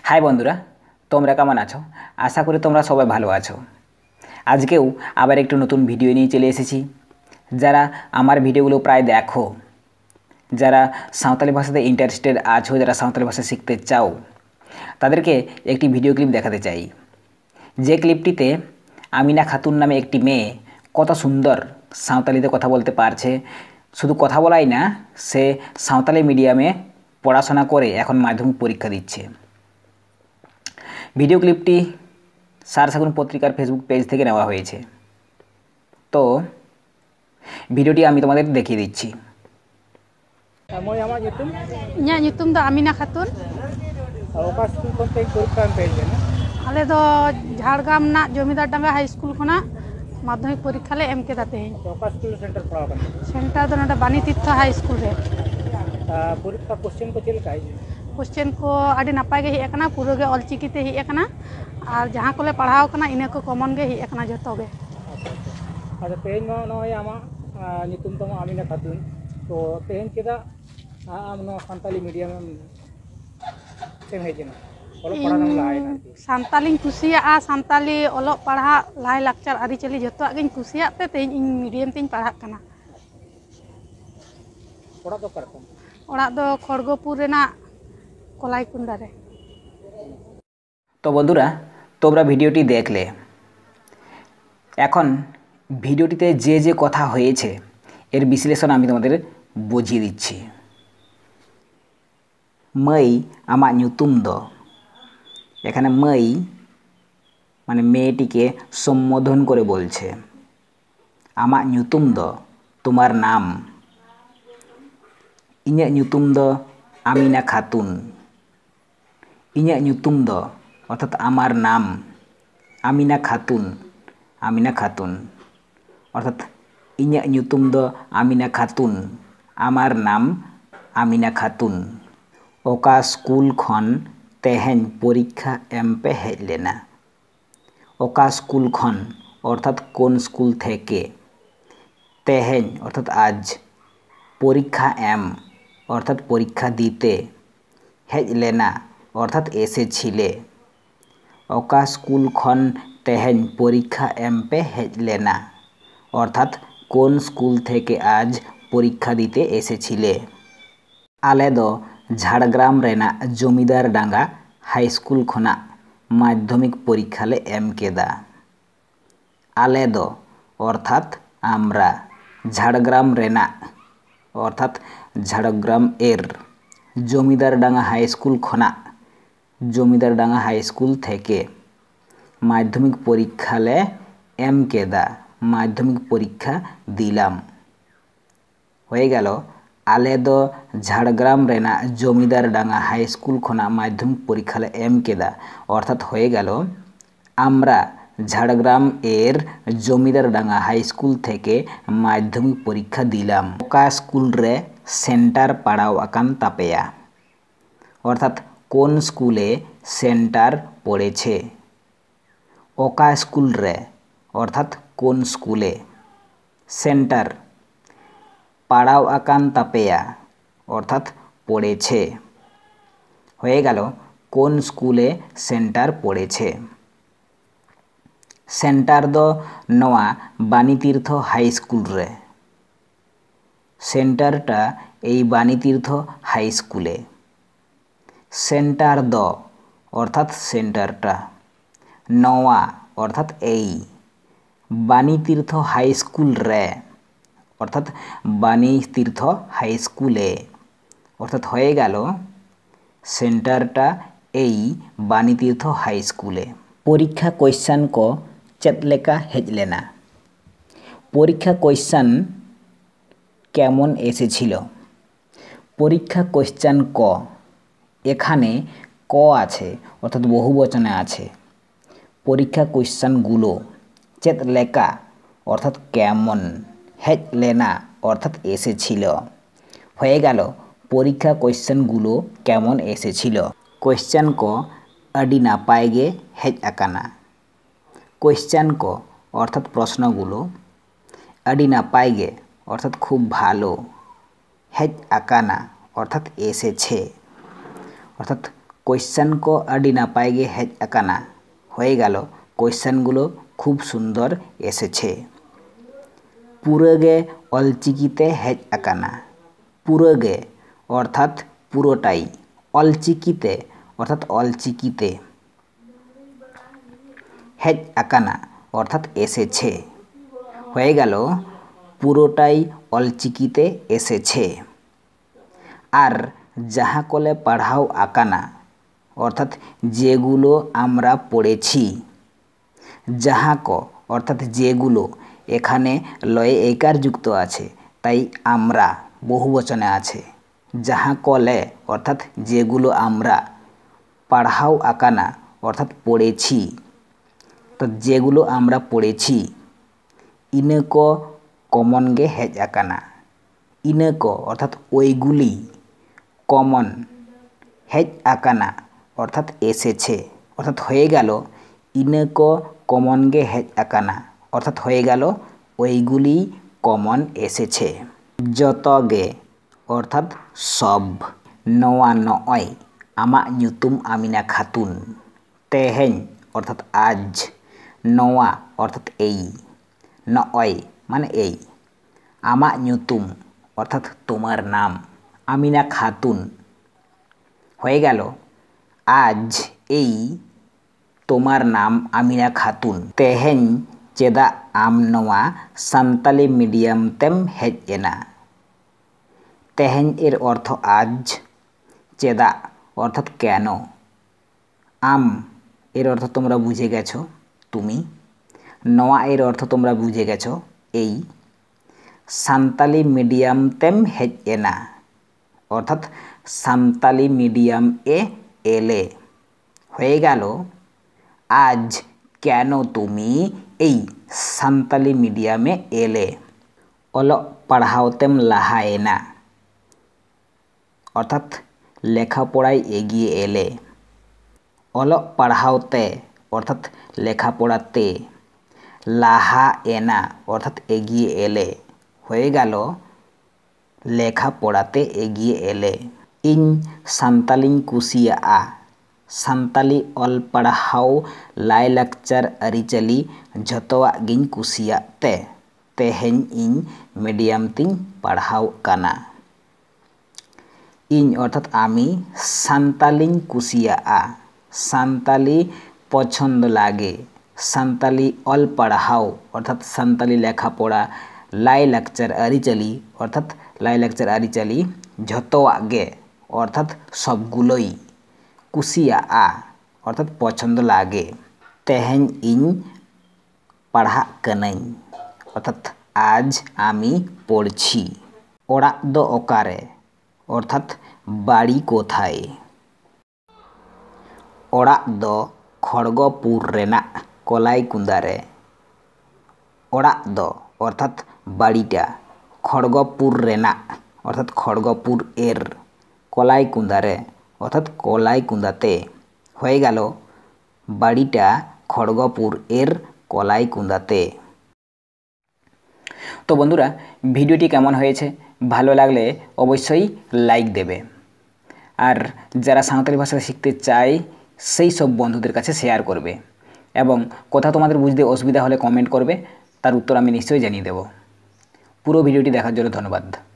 हाय बंधुरा তোমরা কেমন আছো? আশা করি তোমরা সবাই ভালো আছো। আজকেও আবার একটু নতুন ভিডিও নিয়ে চলে এসেছি। যারা আমার ভিডিওগুলো প্রায় দেখো, যারা সাঁওতালি ভাষাতে ইন্টারেস্টেড আছো, যারা সাঁওতালি ভাষা শিখতে চাও, তাদেরকে একটি ভিডিও ক্লিপ দেখাতে চাই। যে ক্লিপটিতে আমিনা খাতুন নামে একটি মেয়ে কত সুন্দর সাঁওতালিতে কথা বলতে পারছে। শুধু কথা বলাই না, সে সাঁওতালি মিডিয়ামে পড়াশোনা করে এখন মাধ্যমিক পরীক্ষা দিচ্ছে। ভিডিও ক্লিপটি সারসাগুন পত্রিকার ফেসবুক পেজ থেকে নেওয়া হয়েছে। তো ভিডিওটি আমি তোমাদের দেখিয়ে দিচ্ছি। इᱧᱟᱹᱜ ᱧᱩᱛᱩᱢ ᱫᱚ ᱟমিना ᱠᱷᱟᱛᱩᱱ। ᱚᱠᱟ ᱥᱠᱩᱞ ᱠᱷᱚᱱ ᱯᱮ ᱯᱚᱨᱤᱠᱠᱷᱟ ᱮᱢ ᱯᱮ ᱦᱮᱡ ᱞᱮᱱᱟ? ᱟᱞᱮ ᱫᱚ ঝাড়গ্রাম ᱨᱮᱱᱟᱜ ᱡᱚᱢᱤᱫᱟᱨ ᱰᱟᱸᱜᱟ ᱦᱟই ᱥᱠᱩᱞ ᱠᱷᱚᱱᱟᱜ ᱢᱟᱫᱽᱫᱷᱚᱢᱤᱠ ᱯᱚᱨᱤᱠᱠᱷᱟ ᱞᱮ ᱮᱢ ᱠᱮᱫᱟ ᱛᱮᱦᱮᱧ। ᱚᱠᱟ ᱥᱠᱩᱞ ᱥᱮᱱᱴᱟর পড়াও ᱠᱟᱱᱟ? সেন্টার ᱫᱚ ᱱᱚᱰᱮ ᱵᱟᱱᱤ ᱛᱤᱨᱛᱷᱚ ᱦᱟই ᱥᱠᱩᱞ ᱨᱮ। পরীক্ষা কোশ্চেন को चेक लगा কোশ্চেন को আᱹᱰᱤ ᱱᱟᱯᱟᱭ ᱜᱮ ᱦᱮᱡ ᱟᱠᱟᱱᱟ, ᱯᱩᱨᱟᱹ ᱜᱮ ᱚᱞᱪᱤᱠᱤ ᱛᱮ ᱦᱮᱡ ᱟᱠᱟᱱᱟ ᱟᱨ ᱡᱟᱦᱟᱸ ᱠᱚᱞᱮ ᱯᱟᱲᱦᱟᱣ ᱟᱠᱟᱱᱟ ᱤᱱᱟᱹ ᱠᱚ ᱠᱚᱢᱚᱱ ᱜᱮ ᱦᱮᱡ ᱟᱠᱟᱱᱟ ᱡᱚᱛᱚ ᱜᱮ। अच्छा तेज नॉय आमा नितुम तम आमिना खातून तो तेज चेदा आम नो सान्ताली मीडियम से हेजना ओलो पढ़ाना लायना सान्तालिኝ कुसियागा। सान्ताली ओलोग पढ़ा लाई लाक्चर आरिचाली जतोआग गिኝ कुसियाग ते तेज ᱤᱧ मीडियम तेኝ पढ़ाग कना। ओड़ा दो करतम ओड़ा दो खड़गपुर रेना कलाईकुंडा रे। তো বন্ধুরা, তোমরা ভিডিওটি দেখলে। এখন ভিডিওটিতে যে যে কথা হয়েছে এর বিশ্লেষণ আমি তোমাদের বুঝিয়ে দিচ্ছি। মাই আমার nyutum দ, এখানে মাই মানে মেয়েটিকে সম্বোধন করে বলছে। আমার nyutum দ তোমার নাম। ইᱧাᱹᱜ nyutum দ আমিনা খাতুন। ইᱧাᱹᱜ nyutum দ অর্থাৎ আমার নাম আমিনা খাতুন। আমিনা খাতুন অর্থাৎ ইᱧাᱹᱜ nyutum দ আমিনা খাতুন, আমার নাম আমিনা খাতুন। ওকা স্কুল খন তেহেñ পরীক্ষা এম পে হেজ লেনা। ওকা স্কুল খন অর্থাৎ কোন স্কুল থেকে, তেহেñ অর্থাৎ আজ, পরীক্ষা এম অর্থাৎ পরীক্ষা দিতে, হেজ লেনা অর্থাৎ এসেছিলে। ওকা স্কুল খন তেহেñ পরীক্ষা এম পে হেজ লেনা অর্থাৎ কোন স্কুল থেকে আজ পরীক্ষা দিতে এসেছিলে। আলে দ ঝাড়গ্রাম রেনা জমিদার ডাঙ্গা হাই স্কুল খনা মাধ্যমিক পরীক্ষা লে এম কেদা। আলে দ অর্থাৎ আমরা, ঝাড়গ্রাম রেনা অর্থাৎ ঝাড়গ্রাম এর, জমিদার ডাঙ্গা হাই স্কুল খনা জমিদার ডাঙ্গা হাই স্কুল থেকে, মাধ্যমিক পরীক্ষা লে এম কেদা মাধ্যমিক পরীক্ষা দিলাম। হয়ে গেল আলে দ ঝাড়গ্রাম রেনা জমিদার ডাঙ্গা হাই স্কুল খনা মাধ্যমিক পরীক্ষা লে এম কেদা অর্থাৎ হয়ে গেল আমরা ঝাড়গ্রাম এর জমিদার ডাঙ্গা হাই স্কুল থেকে মাধ্যমিক পরীক্ষা দিলাম। ওকা স্কুল রে সেন্টার পাড়াও আকান তাপেয়া অর্থাৎ কোন স্কুলে সেন্টার পড়েছে। ওকা স্কুল রে অর্থাৎ কোন স্কুলে, সেন্টার পাড়াও আকান তাপেয়া অর্থাৎ পড়েছে। হয়ে গেল কোন স্কুলে সেন্টার পড়েছে। সেন্টার দ নোয়া বাণীতীর্থ হাই স্কুল রে। সেন্টারটা এই বাণীতীর্থ হাই স্কুলে। সেন্টার দ অর্থাৎ সেন্টারটা, নোয়া অর্থাৎ এই, বাণীতীর্থ হাই স্কুল রে অর্থাৎ বাণীতীর্থ হাই স্কুলে অর্থাৎ হয়ে গেল সেন্টারটা এই বাণীতীর্থ হাই স্কুলে। পরীক্ষা কোয়েশ্চান ক চেদ লেকা হেজ লেনা। পরীক্ষা কোয়েশ্চান কেমন এসেছিল। পরীক্ষা কোয়েশ্চান ক, এখানে ক আছে অর্থাৎ বহু বচনে আছে। পরীক্ষা কোয়েশ্চানগুলো, চেদ লেকা অর্থাৎ কেমন, হেজ লেনা অর্থাৎ এসেছিল। হয়ে গেল পরীক্ষা কোয়েশ্চানগুলো কেমন এসেছিল। কোয়েশ্চান ক আডি নাপায় গে হেজ আকানা। কোয়েশ্চান ক অর্থাৎ প্রশ্নগুলো, আডি নাপায় গে অর্থাৎ খুব ভালো, হেজ আকানা অর্থাৎ এসেছে। অর্থাৎ কোয়েশ্চেন কো আডি নাপাই গে হেজ আকানা হয়ে গেল কোয়েশ্চেনগুলো খুব সুন্দর এসেছে। পুরোগে অলচিকিতে হেজ আকানা পুরোগে অর্থাৎ পুরোটাই অলচিকিতে অর্থাৎ অলচিকিতে হেজ আকানা অর্থাৎ এসেছে হয়ে গেল পুরোটাই অলচিকিতে এসেছে। আর যাহা কলে পড়াও আকানা অর্থাৎ যেগুলো আমরা পড়েছি যাহা ক অর্থাৎ যেগুলো এখানে লয়ে একার যুক্ত আছে তাই আমরা বহুবচনে আছে। যাহা কলে অর্থাৎ যেগুলো আমরা পড়াও আকানা অর্থাৎ পড়েছি তো যেগুলো আমরা পড়েছি ইনক কমন গে হেজ আকানা ইনক অর্থাৎ ওইগুলি কমন হেজ আকানা অর্থাৎ এসেছে অর্থাৎ হয়ে গেল ইনক কমন গে হেজ আকানা অর্থাৎ হয়ে গেল ওইগুলি কমন এসেছে। যত গে অর্থাৎ সব নোয়া নয় আমা nyutum আমিনা খাতুন তেহেন অর্থাৎ আজ নোয়া অর্থাৎ এই নয় মানে এই আমা nyutum অর্থাৎ তোমার নাম আমিনা খাতুন হয়ে গেল আজ এই তোমার নাম আমিনা খাতুন তেহেন চেদা আম নোয়া সান্তালি মিডিয়াম তেম হেজ এনা তেহেন এর অর্থ আজ চেদা অর্থাৎ কেন আম এর অর্থ তোমরা বুঝে গেছো তুমি নোয়া এর অর্থ তোমরা বুঝে গেছো এই সান্তালি মিডিয়াম তেম হেজ এনা অর্থাৎ সান্তালি মিডিয়াম এ এলে হয়ে গেল আজ কেন তুমি এই সান্তালি মিডিয়ামে এলে অল পড়াওতেম লাহায়েনা অর্থাৎ লেখাপড়ায় এগিয়ে এলে অল পড়াওতে অর্থাৎ লেখাপড়াতে লাহা এনা অর্থাৎ এগিয়ে এলে হয়ে গেল লেখাপড়াতে এগিয়ে এলে ইন সান্তালিং কুসিয়া সান্তালি অল পড়াও লাইলাকচার আরিচালি ঝতোয়াগ গিং কুসিয়া তে তেহেন ইন মিডিয়াম তিং পড়াও কানা ইন অর্থাৎ আমি সান্তালিং কুসিয়া সান্তালি পছন্দ লাগে সান্তালি অল পড়াও অর্থাৎ সান্তালি লেখাপড়া লাইলাকচার আরিচালি অর্থাৎ লাইলাকচার আরিচালি ঝতোয়াগে অর্থাৎ সবগুলোই কুসিয়া অর্থাৎ পছন্দ লাগে তেহেন ইন পড়া কানাই অর্থাৎ আজ আমি পড়ছি ওড়াক দ ওকারে অর্থাৎ বাড়ি কোথায় ওড়াক দ খড়গপুর রেনাক কলাইকুন্দারে ওড়াক দ অর্থাৎ বাড়িটা খড়গপুর রেনাক অর্থাৎ খড়গপুর এর কলাইকুন্দারে অর্থাৎ কলাইকুন্দাতে হয়ে গেল বাড়িটা খড়গপুর এর কলাইকুন্দাতে। তো বন্ধুরা ভিডিওটি কেমন হয়েছে ভালো লাগলে অবশ্যই লাইক দেবে আর যারা সাঁওতালি ভাষা শিখতে চায় সেই সব বন্ধুদের কাছে শেয়ার করবে এবং কোথাও তোমাদের বুঝতে অসুবিধা হলে কমেন্ট করবে তার উত্তর আমি নিশ্চয়ই জানিয়ে দেব। পুরো ভিডিওটি দেখার জন্য ধন্যবাদ।